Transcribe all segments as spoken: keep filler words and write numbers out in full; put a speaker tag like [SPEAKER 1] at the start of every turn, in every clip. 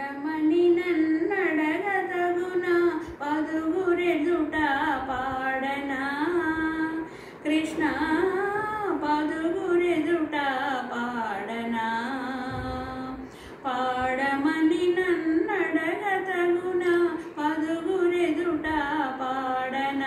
[SPEAKER 1] పాడమని నన్నడగతగునా పదుగురెదుట పాడనా కృష్ణ పదుగురెదుట పాడనా పాడమని నన్నడగతగునా పదుగురెదుట పాడనా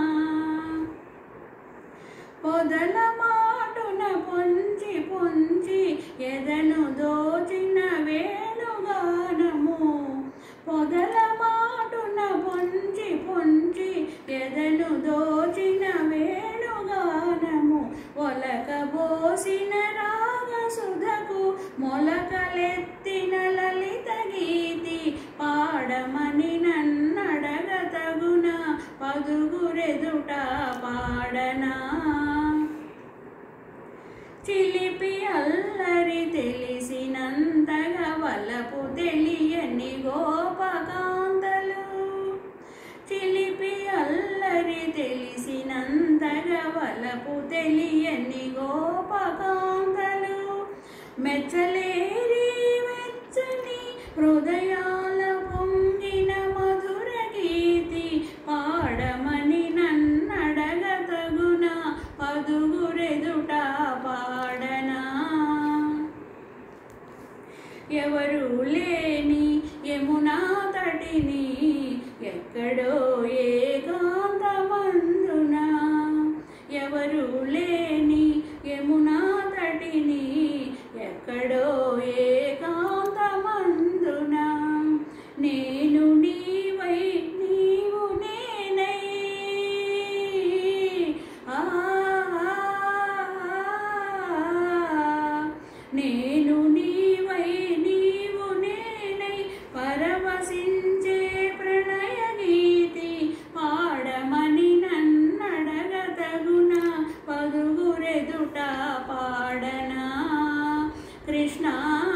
[SPEAKER 1] పొదల మాటున పొంచి పొంచి ఎదను దోచిన వేణుగానము పొదల మాటున పొంచి పొంచి ఎదను దోచిన వేణుగానము ఒలకబోసిన రాగసుధకు మొలకలెత్తిన లలిత గీతి పాడమని నన్నడగతగునా పదుగురెదుట పాడనా చిలిపి అల్లరి తెలిసినంతగా వలపు తెలియని గోపకాంతలు చిలిపి అల్లరి తెలిసినంతగా వలపు తెలియని గోపకాంతలు మెచ్చలేరి మెచ్చని హృదయాల పొంగిన మధుర గీతి పాడమని నన్నడగతగునా పదుగురెదుట పాడనా ఎవరు లేని యమునా తటిని ఎక్కడో ఏకాంతమందున ఎవరు లేని యమునా తటిని ఎక్కడో ఏకాంతమందున నేను నీవై నీవు నేనై ఆ నేను నీవై నీవు నేనై పరవశించే ప్రణయ గీతి పాడమని నన్నడగతగునా పదుగురెదుట పాడనా కృష్ణ।